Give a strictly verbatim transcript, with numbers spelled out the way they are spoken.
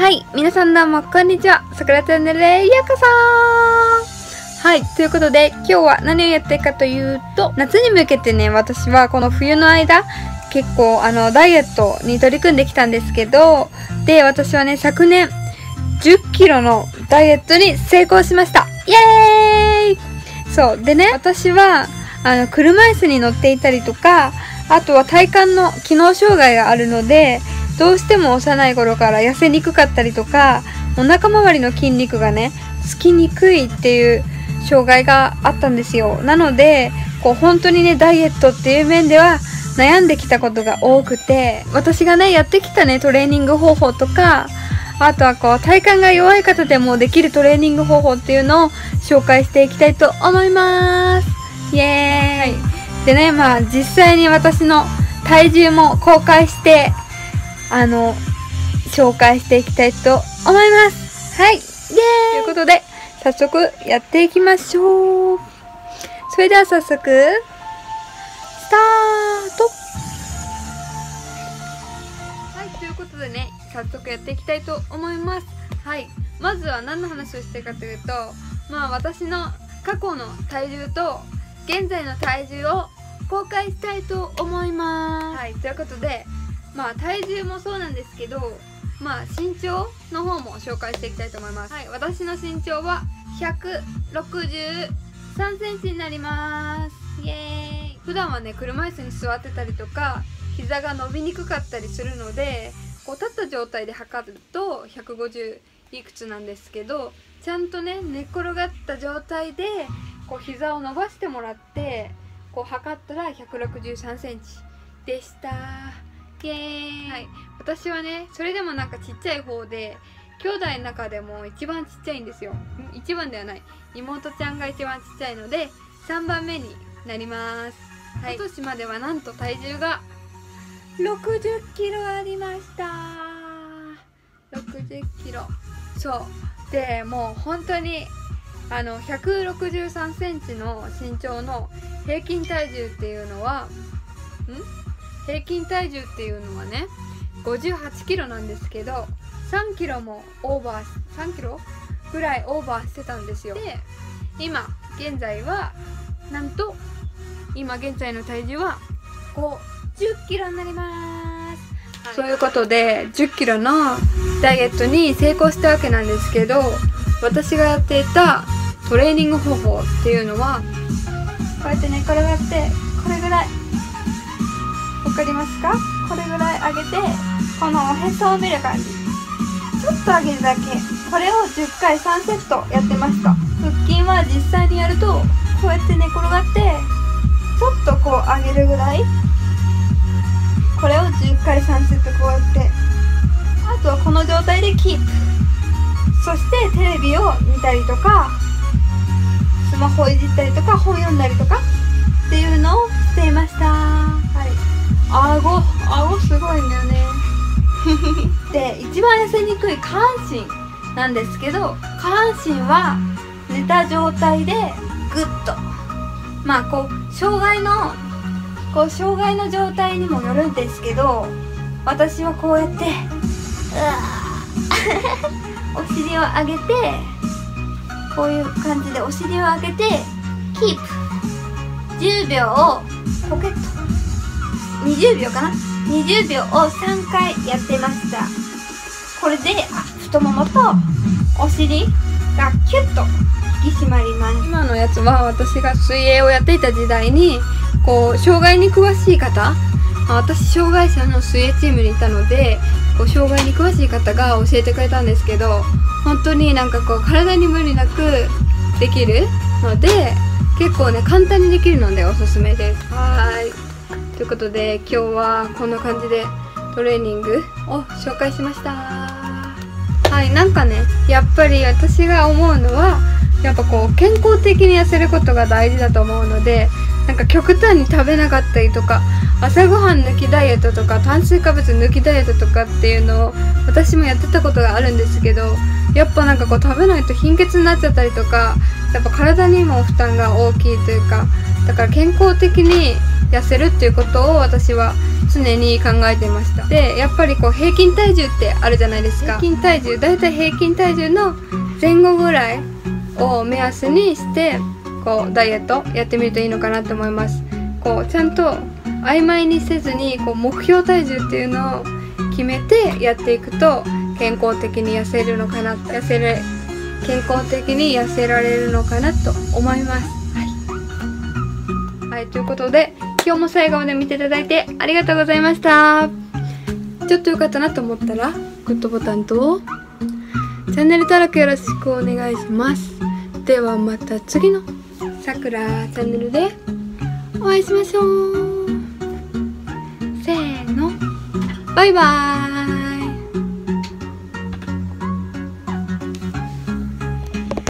はい、皆さんどうもこんにちは。さくらチャンネルへようこそ。はい、ということで今日は何をやってるかというと、夏に向けてね、私はこの冬の間結構あのダイエットに取り組んできたんですけど、で私はね昨年じゅっキロのダイエットに成功しました。イエーイ。そうでね、私はあの車椅子に乗っていたりとか、あとは体幹の機能障害があるので、どうしても幼い頃から痩せにくかったりとか、お腹周りの筋肉がねつきにくいっていう障害があったんですよ。なのでこう本当にねダイエットっていう面では悩んできたことが多くて、私がねやってきたねトレーニング方法とか、あとはこう体幹が弱い方でもできるトレーニング方法っていうのを紹介していきたいと思います。イエーイ、はい、でね、まあ実際に私の体重も公開してあの紹介していきたいと思います。はい、イエーイということで早速やっていきましょう。それでは早速スタート。はい、ということでね早速やっていきたいと思います。はい、まずは何の話をしてるかというと、まあ私の過去の体重と現在の体重を公開したいと思います。はい、ということでまあ体重もそうなんですけど、まあ身長の方も紹介していきたいと思います。はい、私の身長はひゃくろくじゅうさんセンチになります。イエーイ。普段はね車椅子に座ってたりとか膝が伸びにくかったりするので、こう立った状態で測るとひゃくごじゅういくつなんですけど、ちゃんとね寝っ転がった状態でこう膝を伸ばしてもらってこう測ったらひゃくろくじゅうさんセンチでした。イエーイ。はい、私はねそれでもなんかちっちゃい方で、兄弟の中でも一番ちっちゃいんですよ。一番ではない、妹ちゃんが一番ちっちゃいのでさんばんめになります。はい、今年まではなんと体重がろくじゅっキロありました。ろくじゅっキロ。そうでもう本当にあのひゃくろくじゅうさんセンチの身長の平均体重っていうのはん平均体重っていうのはねごじゅうはちキロなんですけど、さんキロもオーバーさんキロぐらいオーバーしてたんですよ。で今現在はなんと今現在の体重はごじゅっキロになります。はい、そういうことでじゅっキロのダイエットに成功したわけなんですけど、私がやっていたトレーニング方法っていうのはこうやって寝転がってこれぐらい、わかりますか？これぐらい上げてこのおへそを見る感じ、ちょっと上げるだけ。これをじゅっかいさんセットやってました。腹筋は実際にやるとこうやって寝転がってちょっとこう上げるぐらい、これをじゅっかいさんセットこうやって、あとはこの状態でキープ。そしてテレビを見たりとかスマホをいじったりとか本読んだりとかっていうのをしていました。はい、顎顎すごいんだよねで一番痩せにくい下半身なんですけど、下半身は寝た状態でグッと、まあこう障害のこう障害の状態にもよるんですけど、私はこうやってうわお尻を上げてこういう感じでお尻を上げてキープじゅうびょうをポケットにじゅうびょうかなにじゅうびょうをさんかいやってました。これで太ももとお尻がキュッと引き締まります。今のやつは私が水泳をやっていた時代にこう障害に詳しい方、私障害者の水泳チームにいたのでこう障害に詳しい方が教えてくれたんですけど、本当になんかこう体に無理なくできるので結構ね簡単にできるのでおすすめです。はい、ということで今日はこんな感じでトレーニングを紹介しました。はい、なんかねやっぱり私が思うのはやっぱこう健康的に痩せることが大事だと思うので、なんか極端に食べなかったりとか朝ごはん抜きダイエットとか炭水化物抜きダイエットとかっていうのを私もやってたことがあるんですけど、やっぱなんかこう食べないと貧血になっちゃったりとか、やっぱ体にも負担が大きいというか、だから健康的に痩せるっていうことを私は常に考えてました。でやっぱりこう平均体重ってあるじゃないですか。平均体重、だいたい平均体重の前後ぐらいを目安にしてこうダイエットやってみるといいのかなと思います。こうちゃんと曖昧にせずにこう目標体重っていうのを決めてやっていくと健康的に痩せるのかな痩せる健康的に痩せられるのかなと思います。はい、はい、ということで今日も最後まで見ていただいてありがとうございました。ちょっと良かったなと思ったらグッドボタンとチャンネル登録よろしくお願いします。ではまた次のさくらチャンネルでお会いしましょう。せーの、バイバーイ。